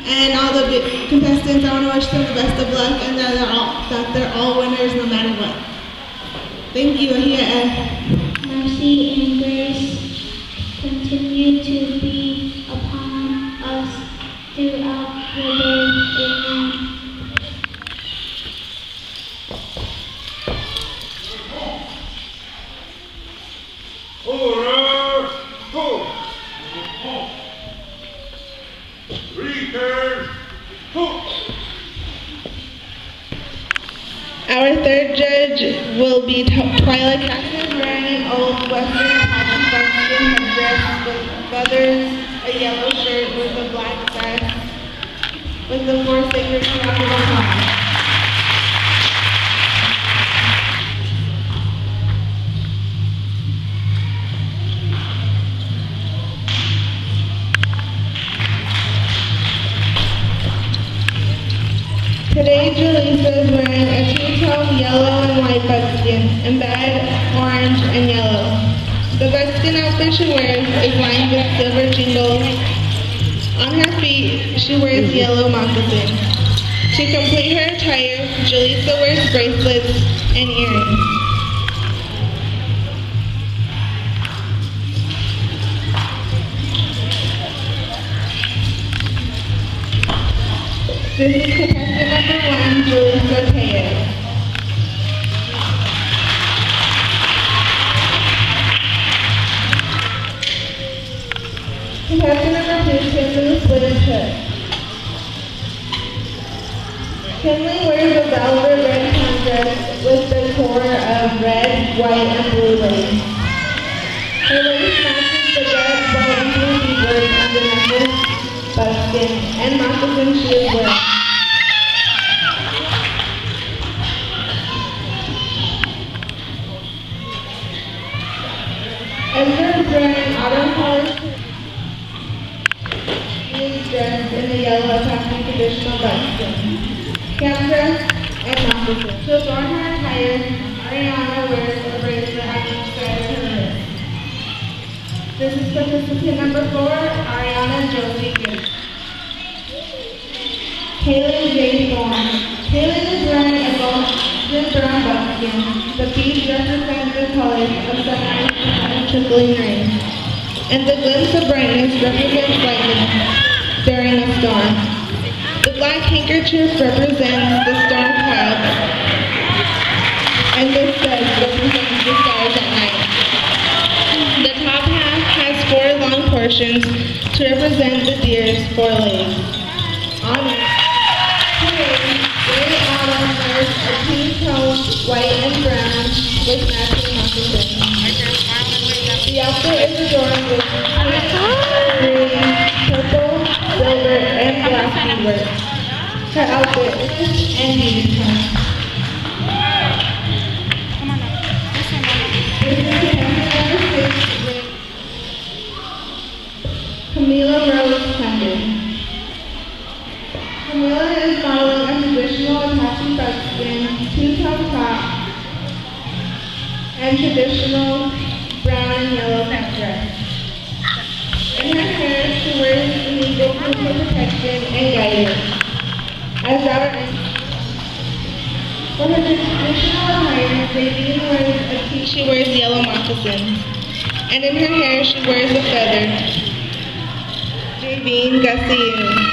And all the contestants, I want to wish them the best of luck and that they're all winners no matter what. Thank you, Ahia Ed. Mercy and grace continue to be upon us throughout the day. Amen. Order, go. Return, go. Our third judge will be Twyla Caston, wearing an old Western Apache headdress with feathers, a yellow shirt with a black vest, with the four sacred triangle columns. Today, Julissa is wearing a two-tone yellow and white buckskin, embedded orange and yellow. The buckskin outfit she wears is lined with silver jingles. On her feet, she wears yellow moccasins. To complete her attire, Julissa wears bracelets and earrings. This is contestant number 1, Julissa Pageant. Contestant number 2, Kinley Swittenhook. Kinley wears a velvet red crown dress with the core of red, white, and blue lace. Her lace matches the red, white, and blue beadwork on the necklace, buckskin, and moccasins she is wearing. Ezra is wearing autumn colored. He is dressed in the yellow Apache traditional buckskin, camp dress, and moccasins. To adorn her attire, Ariana wears a bracelet on each side of her wrist. This is participant number 4, Ariana Josie Gibbs. Kaylin J. Thorne. Kaylin is wearing a golden brown buckskin. The beads represent the colors of sunrise and trickling rain, and the glimpse of brightness represents lightning during a storm. The black handkerchief represents the storm clouds, and the studs represents the stars at night. The top half has 4 long portions to represent the deer's 4 legs. On Gray Autumn wears a two-tone white and brown with matching moccasins. The outfit is adorned with pink, green, purple, silver, and black beadwork. Her outfit is and beauty tone. Camila Rose Clemson. Camila is modeling a traditional Apache buckskin, two-tone top, and traditional brown and yellow cap dress. In her hair, she wears an eagle for protection and guidance. For her traditional attire, she wears yellow moccasins, and in her hair, she wears a feather. Javine Gassiou.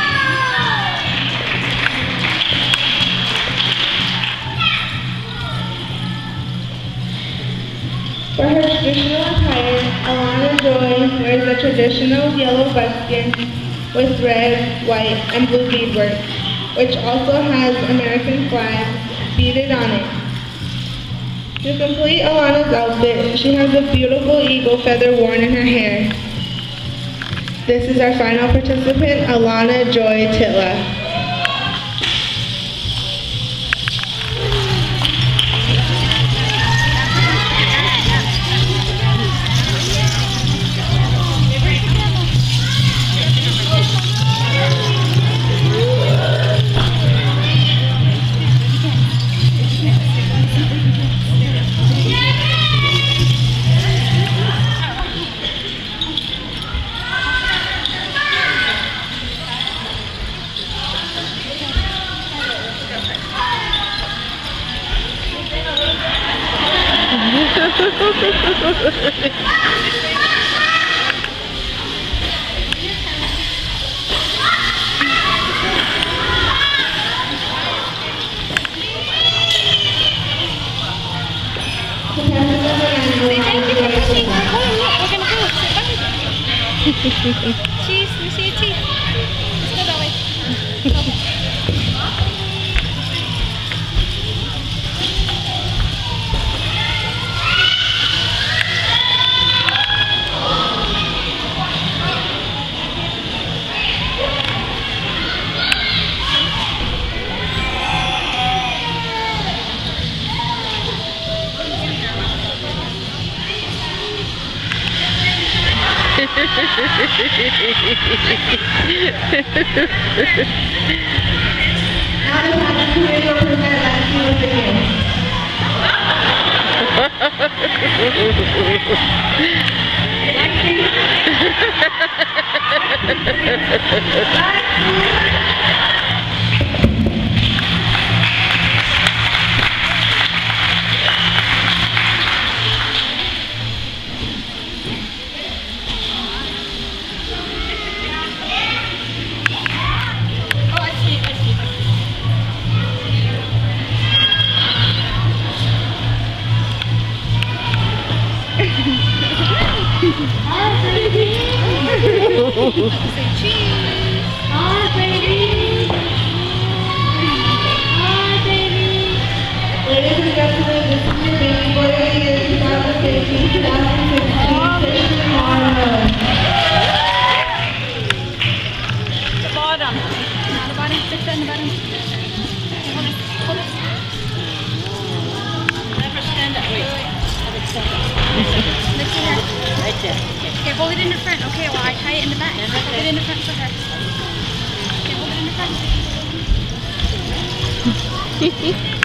For her traditional attire, Alana Joy wears a traditional yellow buckskin with red, white, and blue beadwork, which also has American flags beaded on it. To complete Alana's outfit, she has a beautiful eagle feather worn in her hair. This is our final participant, Alana Joy Titla. Cheese, let me see your teeth. Let's go that way. Now the pageant committee will present Lexi with the gift. Say cheese. Hi, baby. Hi, baby. Ladies and gentlemen, this is your baby boy of the year 2015, 2016, on The bottom. Now the bottom. Stick that in the bottom. Hold it. Hold it. Never stand up. Wait. Have it stand up. Lift it here. Right there. Okay, hold it in the front. Okay, well I tie it in the back. Hold it in the front for her. Okay, hold it in the front.